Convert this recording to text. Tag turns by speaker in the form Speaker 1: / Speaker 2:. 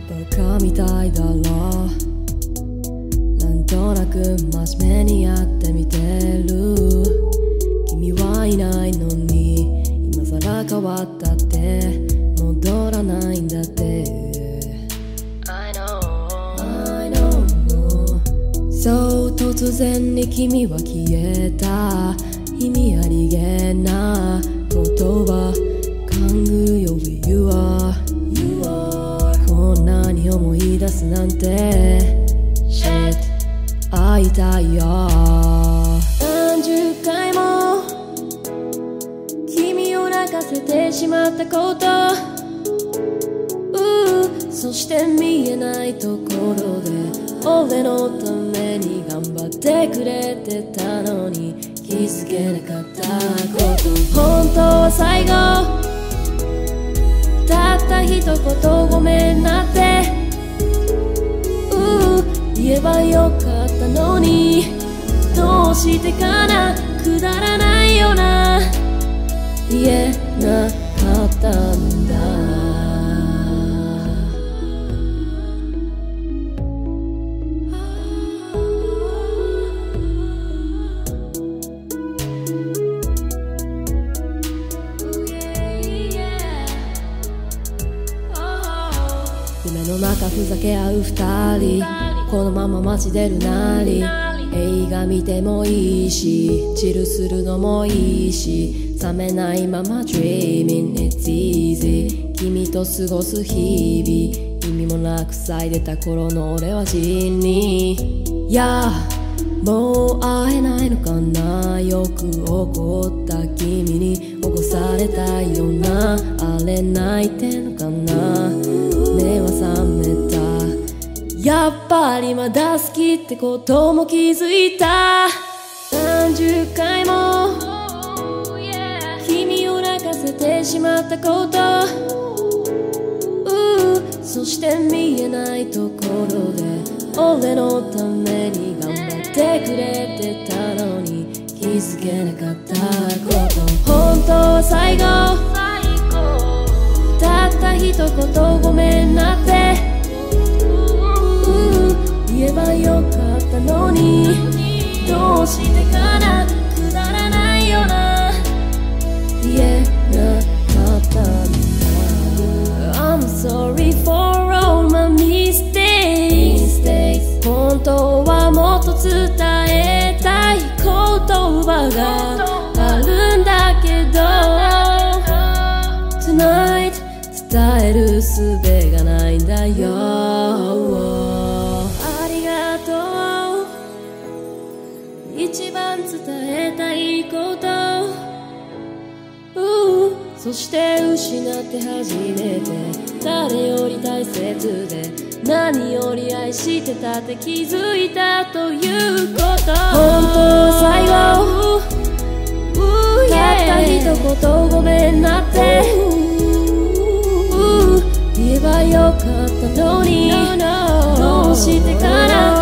Speaker 1: バカみたいだろ、なんとなく真面目にやってみてる。君はいないのに今さら変わったって戻らないんだって。 I know そう突然に君は消えた。意味ありげなことは勘ぐよ You are こんなに思い出すなんて Shit 会いたいよ。何十回も君を泣かせてしまったこと、そして見えないところで俺のために頑張ってくれてたのに気づけなかったこと。本当は最後たった一言ごめんなって言えばよかったのに、どうしてかな、くだらないよな、言えなかったんだ。夢の中ふざけ合う二人、このまま街出るなり。映画見てもいいしチルするのもいいし、覚めないまま Dreaming It's easy 君と過ごす日々、意味もなく咲いてた頃の俺は真にいやもう会えないのかな。よく怒った君に起こされたような、あれ泣いてんのかな。目は覚めた、やっぱりまだ好きってことも気づいた。何十回も君を泣かせてしまったこと、そして見えないところで俺のために頑張ってくれてたのに気づけなかったこと。本当は最後たった一言ごめんなって言えばよかったのに、どうしてかな、くだらないよな、言えなかったんだ。 I'm sorry for all my mistakes 本当はもっと伝えたい言葉があるんだけど Tonight 伝える術がないんだよ。ありがとう、一番伝えたいこと、そして失って初めて誰より大切で何より愛してたって気づいたということ。本当は最後たった一言ごめんなって言えばよかったのに、どうしてかな、